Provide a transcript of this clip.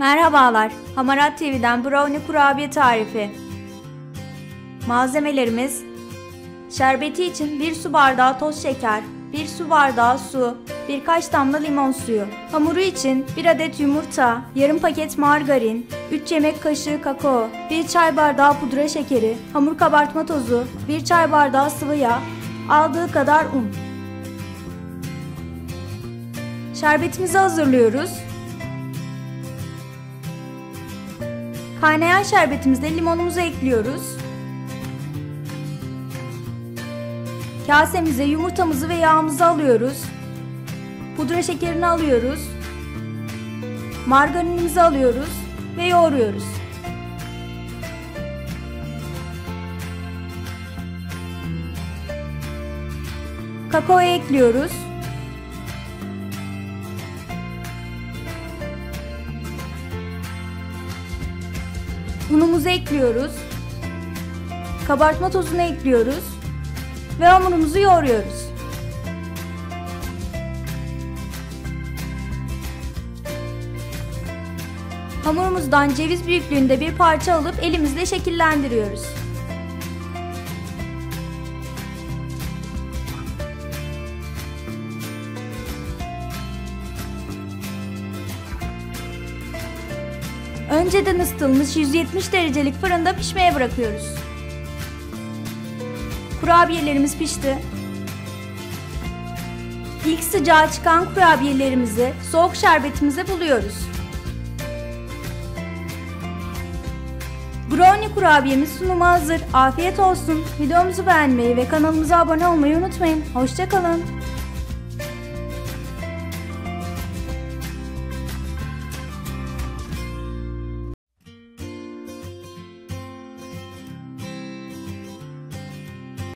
Merhabalar, Hamarat TV'den brownie kurabiye tarifi. Malzemelerimiz: şerbeti için 1 su bardağı toz şeker, 1 su bardağı su, birkaç damla limon suyu. Hamuru için 1 adet yumurta, yarım paket margarin, 3 yemek kaşığı kakao, 1 çay bardağı pudra şekeri, hamur kabartma tozu, 1 çay bardağı sıvı yağ, aldığı kadar un. Şerbetimizi hazırlıyoruz. Kaynayan şerbetimizde limonumuzu ekliyoruz. Kasemize yumurtamızı ve yağımızı alıyoruz. Pudra şekerini alıyoruz. Margarinimizi alıyoruz ve yoğuruyoruz. Kakaoyu ekliyoruz. Unumuzu ekliyoruz. Kabartma tozunu ekliyoruz. Ve hamurumuzu yoğuruyoruz. Hamurumuzdan ceviz büyüklüğünde bir parça alıp elimizle şekillendiriyoruz. Önceden ısıtılmış 170 derecelik fırında pişmeye bırakıyoruz. Kurabiyelerimiz pişti. İlk sıcağı çıkan kurabiyelerimizi soğuk şerbetimize buluyoruz. Brownie kurabiyemiz sunuma hazır. Afiyet olsun. Videomuzu beğenmeyi ve kanalımıza abone olmayı unutmayın. Hoşça kalın.